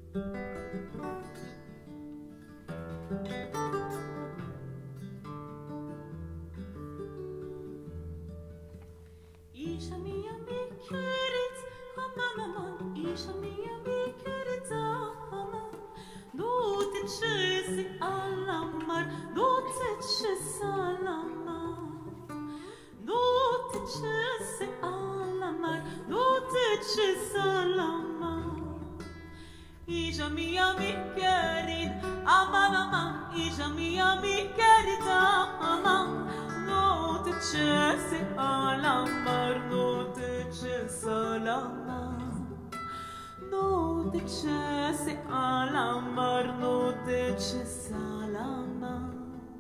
Isha mia mi kerit, aman aman, Isha mia mi kerit aman. Nu te chesi alamar, nu te chesi alamar. Nu te chesi alamar, nu te chesi alamar. Isha mia mi kerit, aman aman, Isha mia mi kerit aman. No te chesi alamar, no te chesi alamar. No te chesi alamar, no te chesi alamar.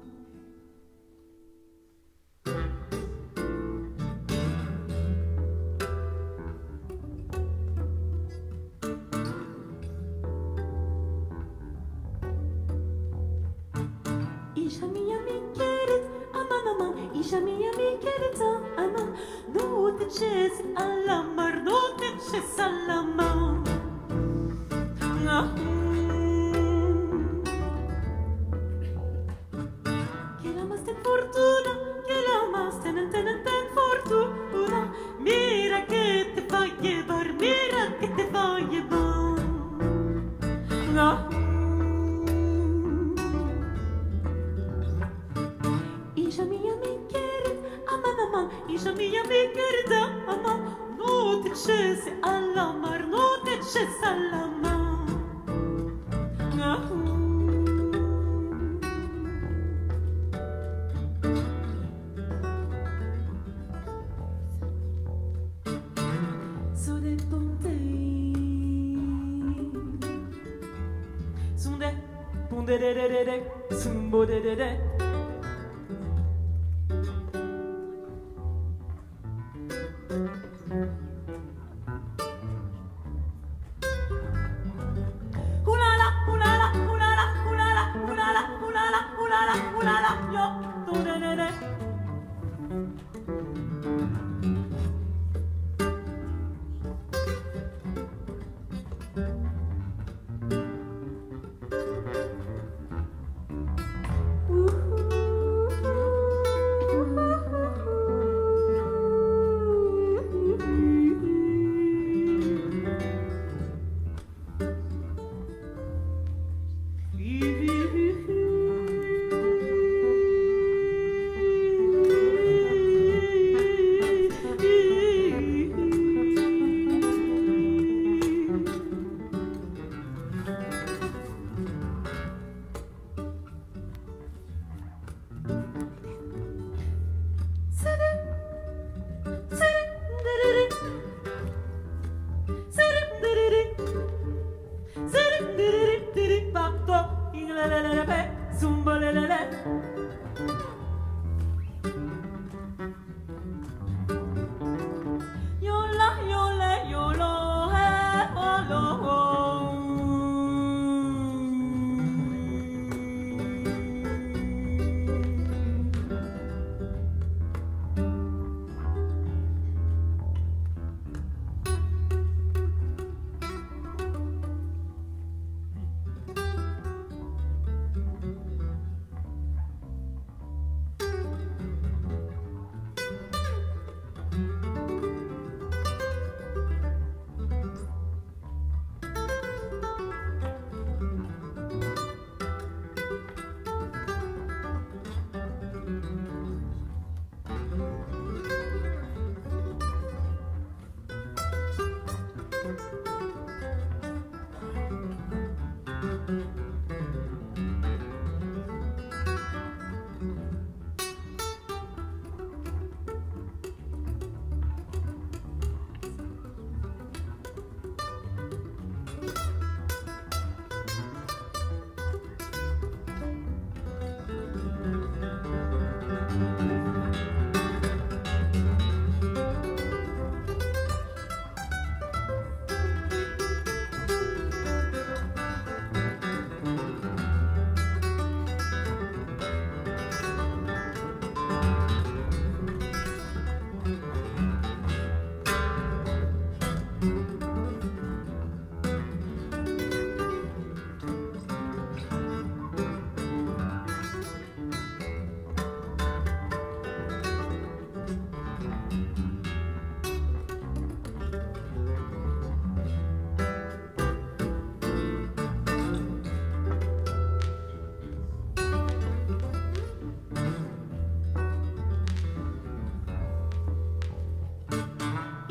Isha mia mi kerit, aman aman, Isha mia mi kerit aman. No te chesi alamar, no te chesi alamar. Que la más ten fortuna, que la más ten fortuna. Mira que te va a llevar, mira que te va a llevar. Isha mia mi kerit, aman aman, Isha mia mi kerit aman. No te chesi alamar, no te chesi alamar. So de ponte, sunde, ponde de, sumbo de. Ooh.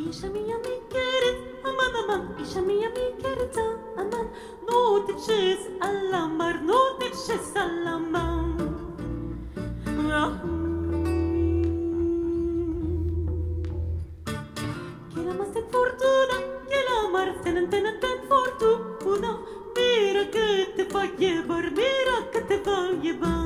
Isha mia mi quieres, aman, aman. Isha mia mi quieres, aman. No te eches a la mar, no te eches a la mar. Que la más en fortuna, que la mar ten fortuna. Mira que te va a llevar, mira que te va a llevar.